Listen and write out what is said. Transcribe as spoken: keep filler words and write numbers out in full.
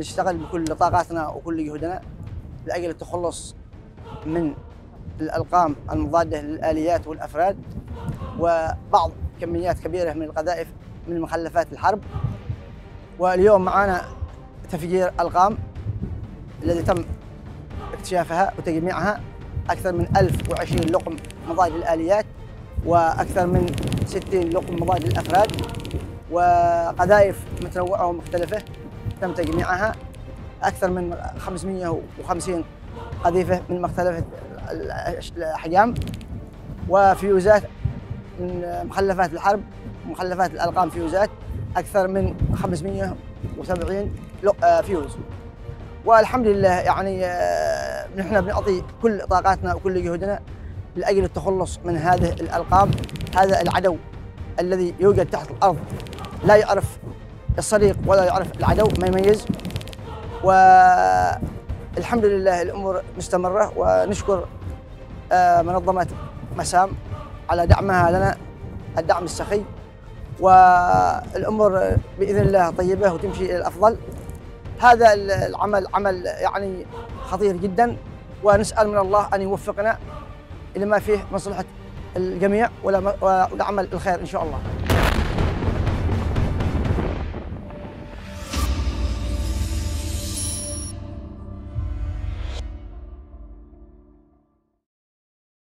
نشتغل بكل طاقاتنا وكل جهدنا لأجل التخلص من الألقام المضادة للآليات والأفراد وبعض كميات كبيرة من القذائف من مخلفات الحرب. واليوم معنا تفجير ألقام الذي تم اكتشافها وتجميعها، أكثر من ألف وعشرين لقم مضاد للآليات وأكثر من ستين لقم مضاد للأفراد وقذائف متنوعة ومختلفة تم تجميعها، أكثر من خمسمئة وخمسين قذيفة من مختلف الأحجام وفيوزات من مخلفات الحرب ومخلفات الألقام فيوزات أكثر من خمسمئة وسبعين فيوز. والحمد لله يعني نحن بنعطي كل طاقاتنا وكل جهدنا لأجل التخلص من هذه الألقام. هذا العدو الذي يوجد تحت الأرض لا يعرف الصديق ولا يعرف العدو، ما يميز. والحمد لله الأمور مستمرة، ونشكر منظمة مسام على دعمها لنا الدعم السخي، والأمور بإذن الله طيبة وتمشي إلى الأفضل. هذا العمل عمل يعني خطير جدا، ونسأل من الله أن يوفقنا إلى ما فيه مصلحة الجميع ولعمل الخير إن شاء الله.